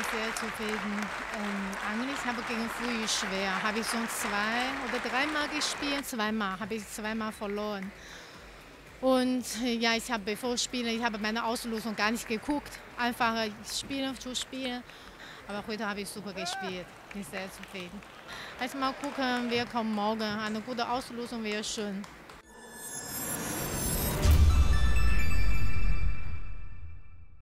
sehr zufrieden. Eigentlich habe ich gegen Fui schwer. Habe ich schon 2 oder 3 Mal gespielt. Habe ich zweimal verloren. Und ja, ich habe bevor ich spiele, ich habe meine Auslosung gar nicht geguckt. Einfach spielen zu spielen. Aber heute habe ich super gespielt. Bin sehr zufrieden. Also mal gucken, wer kommt morgen. Eine gute Auslosung wäre schön.